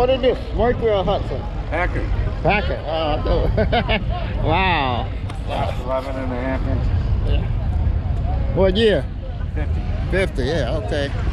what is this? Mercury or Hudson? Packer. Packer. Oh, no. Wow. 11 and a half inches. Yeah. What year? 50. 50, yeah, okay.